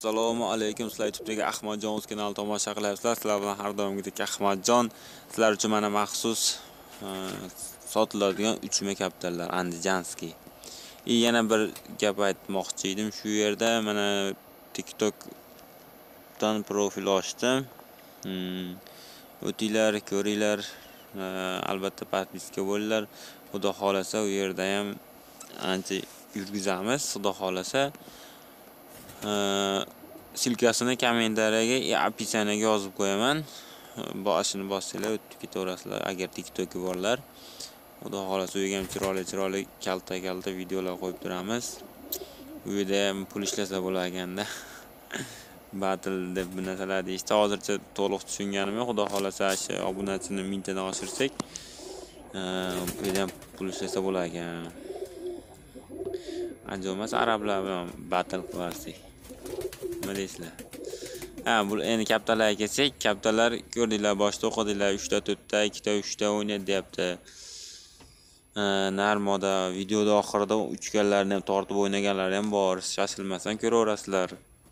Assalomu alaykum. Sizlar YouTube'dagi Ahmadjon o'z kanalini tomosha qilyapsizlar. Sizlar bilan har doimgidek Ahmadjon. Sizlar uchun mana maxsus sotiladigan uchma kaptarlar Andijanskiy. Yana bir gap aytmoqchi edim. Shu yerda mana TikTokdan profil ochdim. O'tinglar, ko'ringlar. Albatta podpiska bo'linglar. Xudo xolasa u yerda ham ancha yurgizamiz. Xudo xolasa silkasini kommentariyaga описаниyaga yozib qo'yaman. Boshini bossanglar o'tib ketaverasizlar agar TikTok'i borlar. Xudo xolasa u ham chiroyli kalta videolar qo'yib turamiz. Bu yerda ham pul ishlasa bo'lar ekanda. Battle deb bu narsalar deyishdi. Hozircha to'liq tushunganim yo'q. Xudo xolasa shu obunachini 1000 tadan oshirsak, bu yerda ham pul ishlasa bo'lar ekan. Anjomas arablar bilan battle qilarsak. Nima deysizlar? Bu endi kaptarlarga kelsak, kaptarlar ko'rdinglar, boshda o'qidinglar, 3 ta, 4 ta, 2 ta, 3 ta o'ynaydi deyapti. Narmoda videoda oxirida uchganlarni ham tortib o'ynaganlar ham bor. Shoshilmasdan ko'raverasizlar.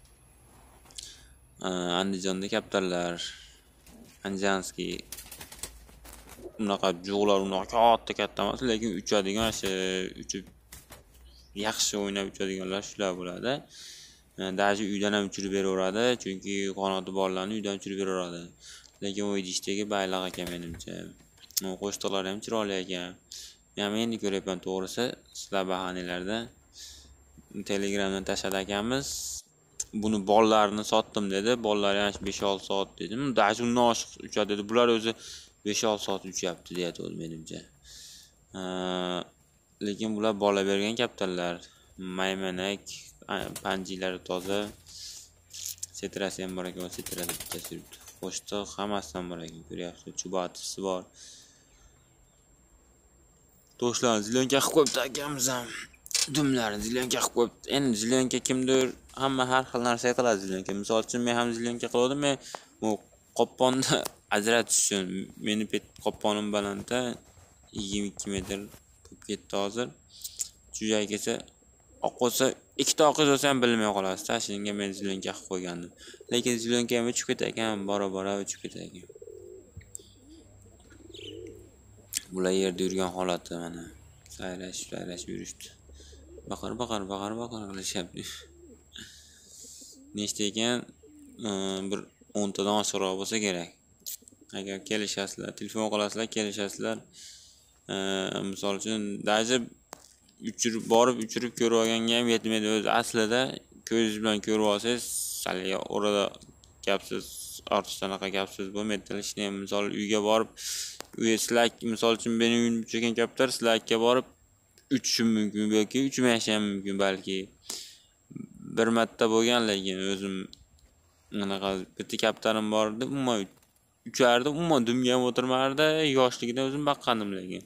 Andijonda kaptarlar Andijanskiy unaqa jo'g'lar unaqa katta emas, lekin uchadigan uchib yaxshi o'ynab uchadiganlar shular bo'ladi. Daji uydan ham uchirib beraveradi, chunki qanoti borlarni uydan uchirib beraveradi. Lekin u idishdagi bayloq ekan menimcha. Qo'shtiqlar ham chiroyli ekan. Men endi ko'ryapman to'g'risi, sizlar bahonalarda Telegramdan tashladi akamiz. Buni bollarni sotdim dedi. Bollar yana 5-6 soat dedim. Daji undan oshiq uchadi dedi. Bular o'zi 5-6 soat uchyapti deyapti menimcha. Lekin bular bola bergan kaptarlar. Maymanak, panjilari toza. Setrasi ham bor ekan, setrasi bittasi yuribdi. Qo'shtiq hammasidan bor ekan, ko'ryapsiz, chubatisi bor. To'shlarni zilyonka qilib qo'yibdi akamiz ham. Dumlarni zilyonka qilib qo'yibdi. Endi zilyonka kimdir hamma har xil narsa qiladi zilyonka. Misol uchun men ham zilyonka qildim, men bu qopponni ajratish uchun meni qopponim balandda 22 metr bo'lib ketdi hozir. Chuyagacha oqsa, ikkita oqiz olsa ham bilmay qolasiz. Shunga men zilyonka qilib qo'ygandim. Lekin zilyonka ham uchib ketar ekan, bora uchib ketar ekan. Bular yerda yurgan holati mana. Sayrash yurishdi. Baqir qilishyapti. Nechta ekan? Bir 10 tadan oshiqroq bo'lsa kerak. Agar kelishasizlar, telefon qilasizlar, kelishasizlar. Misol uchun daji uchirib ko'rib olganga ham yetmaydi. O'zi aslida ko'zingiz bilan ko'rib olsangiz, hali orada gapsiz, ortiqcha gapsiz bo'lmaydi. Ishni ham misol uyga borib, Slack misol uchun mening uyim cho'kan kaptar, Slackga borib uchishim mumkin yoki uchmayishi ham mumkin balki. Bir marta bo'lgan, lekin o'zim anaqa bitta kaptarim bor edi, umuman uchardi, umuman dumga ham o'tirmardi. Yoshligida o'zim baqqandim lekin.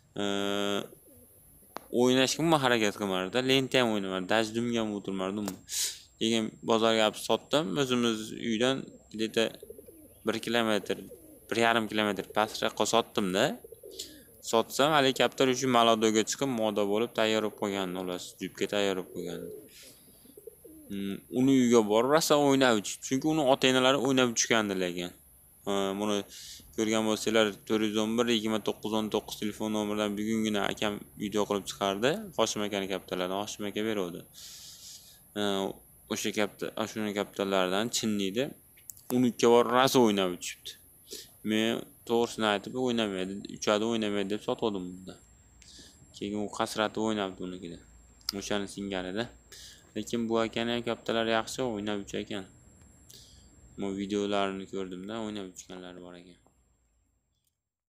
O'ynashga umuman harakat qilmardi, lenta ham o'ynamardi, daj dumga ham o'tirmardi. Lekin bozorga olib sotdim, o'zimiz uydan 1 kilometr, 1,5 kilometr pastroqqa sotdim-da. Sotsam, hali kaptar uchun Maladoga chiqib, moda bo'lib tayyor bo'lib qo'ygan, olasiz, jubga tayyor bo'lib qo'ygan. Uni uyga borib rosa o'ynab uchdi, chunki uni ota-onalari o'ynab uchgandi lekin. Buni ko'rgan bo'lsanglar 411 2919 telefon nomeridan bugungina akam video qilib chiqardi. Hoshim akaning kaptarlaridan Hoshim aka beruvdi. O'sha shuni kaptarlardan chinniydi. Unikka borib rosa o'ynab uchibdi. Men to'g'risini aytib o'ynamaydi, uchadi o'ynamaydi deb sotdim bunda. Keyin u qasratib o'ynabdi unikida. O'shani singanida. Lekin bu akaning ham kaptarlari yaxshi o'ynab ucha ekan. Bu videolarini ko'rdimda, o'ynab uchganlari bor ekan.